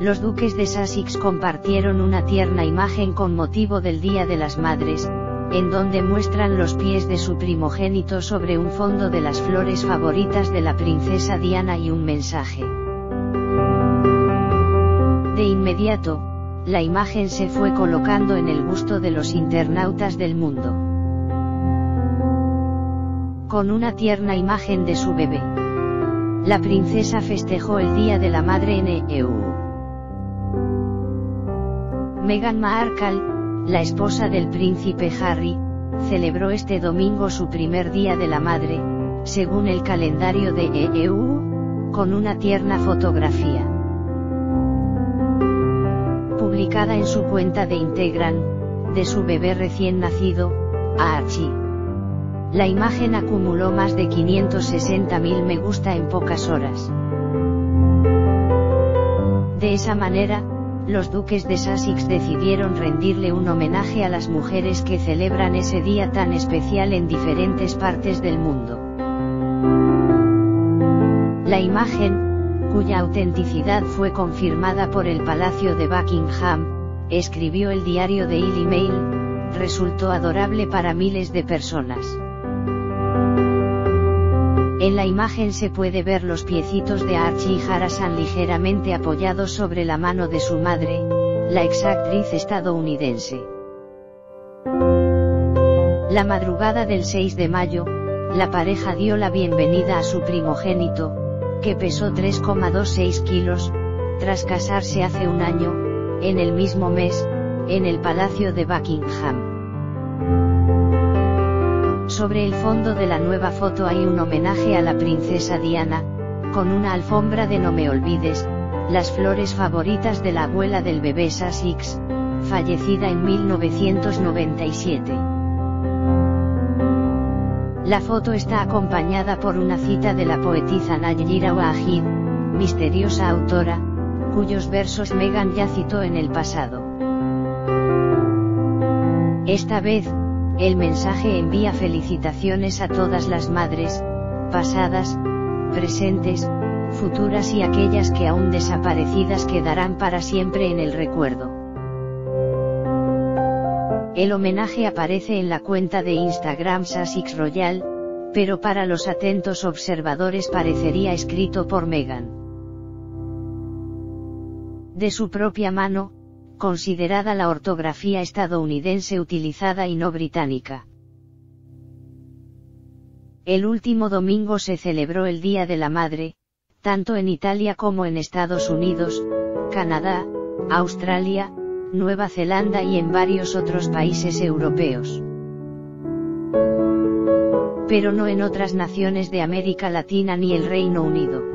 los duques de Sussex compartieron una tierna imagen con motivo del Día de las Madres, en donde muestran los pies de su primogénito sobre un fondo de las flores favoritas de la princesa Diana y un mensaje. De inmediato, la imagen se fue colocando en el gusto de los internautas del mundo. Con una tierna imagen de su bebé, la princesa festejó el Día de la Madre en EU. Meghan Markle, la esposa del príncipe Harry, celebró este domingo su primer Día de la Madre, según el calendario de EU, con una tierna fotografía publicada en su cuenta de Instagram, de su bebé recién nacido, Archie. La imagen acumuló más de 560.000 me gusta en pocas horas. De esa manera, los duques de Sussex decidieron rendirle un homenaje a las mujeres que celebran ese día tan especial en diferentes partes del mundo. La imagen, cuya autenticidad fue confirmada por el Palacio de Buckingham, escribió el diario Daily Mail, resultó adorable para miles de personas. En la imagen se puede ver los piecitos de Archie y Harrison ligeramente apoyados sobre la mano de su madre, la exactriz estadounidense. La madrugada del 6 de mayo, la pareja dio la bienvenida a su primogénito, que pesó 3,26 kilos, tras casarse hace un año, en el mismo mes, en el Palacio de Buckingham. Sobre el fondo de la nueva foto hay un homenaje a la princesa Diana, con una alfombra de No me olvides, las flores favoritas de la abuela del bebé Sussex, fallecida en 1997. La foto está acompañada por una cita de la poetisa Nayira Wahid, misteriosa autora, cuyos versos Meghan ya citó en el pasado. Esta vez, el mensaje envía felicitaciones a todas las madres, pasadas, presentes, futuras y aquellas que aún desaparecidas quedarán para siempre en el recuerdo. El homenaje aparece en la cuenta de Instagram Sussex Royal, pero para los atentos observadores parecería escrito por Meghan. De su propia mano, considerada la ortografía estadounidense utilizada y no británica. El último domingo se celebró el Día de la Madre, tanto en Italia como en Estados Unidos, Canadá, Australia, Nueva Zelanda y en varios otros países europeos. Pero no en otras naciones de América Latina ni el Reino Unido.